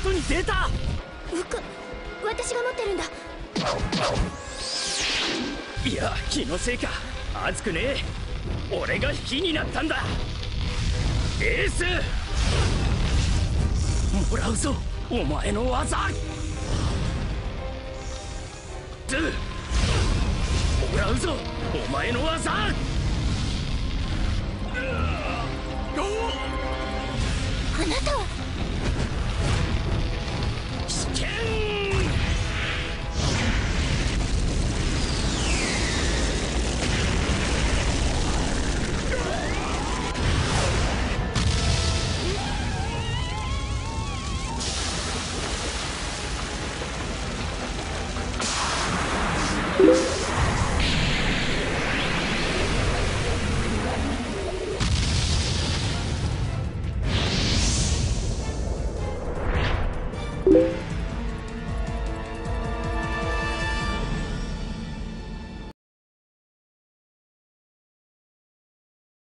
外に出た。 服、私が持ってるんだ。 いや、気のせいか。熱くねえ。俺が火になったんだ。エース、もらうぞお前の技。もらうぞお前の技。 あなたは